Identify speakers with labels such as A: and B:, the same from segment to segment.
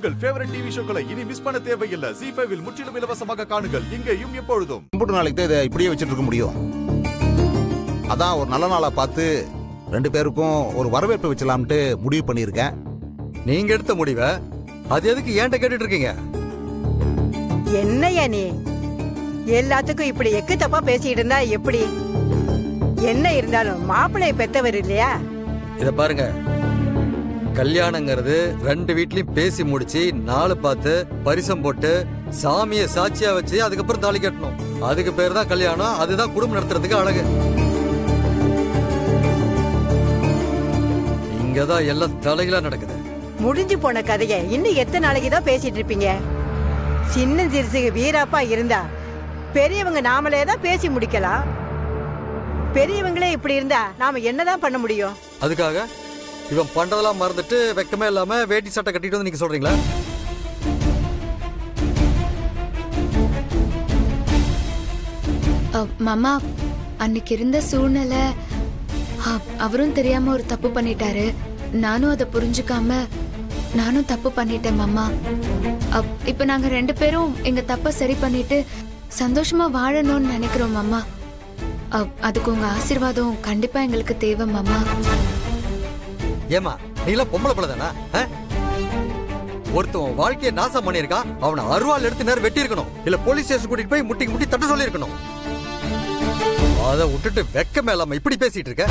A: உங்கள் favourite TV ஷோக்களை இனி miss பண்ண தேவையில்லை. ZEE5 இல் முற்றிலும் இலவசமாக காணுங்கள். இங்கேயும் எப்பொழுதும்.
B: 3 நாளைக்கு தான் இதை இப்படியே வச்சுட்டு இருக்க முடியும். அதான் ஒரு நல்ல நாளா பார்த்து 2 பேருக்கும் ஒரு வரவேற்பு வச்சலாம்ட்டு முடிவு பண்ணியிருக்கேன்.
C: நீங்க எடுத்த முடிவை அது எதுக்கு ஏன்ட்ட கேட்டுட்டு இருக்கீங்க?
D: என்னையா நீ எல்லாத்துக்கும் இப்படி எக்கு தப்பா பேசிட்டு இருந்தா எப்படி? என்ன இருந்தாலும் மாப்பிள்ளைய பெத்தவர் இல்லையா?
C: இத பாருங்க, கல்யாணங்கிறது 2 வீட்லயும் பேசி முடிச்சு 4 பார்த்து பரிசம் போட்டு சாமிய சாட்சியா வச்சு அதுக்கப்புறம் தாலி கட்டணும். அதுக்கு பேர் தான் கல்யாணம். அதுதான் குடும்பம் நடத்துறதுக்கு அழகு. இங்கதான் எல்லாம் தலைகளா நடக்குது.
D: முடிஞ்சு போன கதைய இன்னும் எத்தனை நாளைக்கு தான் பேசிட்டு இருப்பீங்க? சின்ன சிறுசுக்கு வீராப்பா இருந்தா பெரியவங்க நாமளே தான் பேசி முடிக்கலாம். பெரியவங்களே இப்படி இருந்தா நாம என்னதான் பண்ண முடியும்?
C: அதுக்காக இவன் பண்றதெல்லாம் மறந்துட்டு வெக்கமே இல்லாம வேட்டி சட்டை கட்டிட்டு வந்து நீங்க சொல்றீங்களா?
E: மாமா, அன்னைக்கு இருந்த சூழ்நிலை அவரும் தெரியாம ஒரு தப்பு பண்ணிட்டாரு. நானும் அதை புரிஞ்சுக்காம நானும் தப்பு பண்ணிட்டேன் மாமா. இப்ப நாங்க 2 பேரும் எங்க தப்ப சரி பண்ணிட்டு சந்தோஷமா வாழணும்னு நினைக்கிறோம் மாமா. அதுக்கு உங்க ஆசீர்வாதம் கண்டிப்பா எங்களுக்கு தேவை மாமா.
C: ஏமா நீலாம் பொம்பளை பிள்ளை தானா? ஒருத்தன் வாழ்க்கையை நாசம் பண்ணிருக்கா, அவனை அருவாள் எடுத்து நேரம் வெட்டி இருக்கணும். இல்ல போலீஸ் ஸ்டேஷன் கூட்டிட்டு போய் முட்டி முட்டி தட்ட சொல்லி இருக்கணும். அதை விட்டுட்டு வெக்கமே இல்லாம இப்படி பேசிட்டு இருக்க.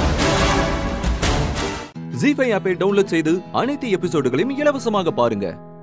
F: ZEE5 ஆப்பை டவுன்லோட் செய்து அனைத்து எபிசோடுகளையும் இலவசமாக பாருங்க.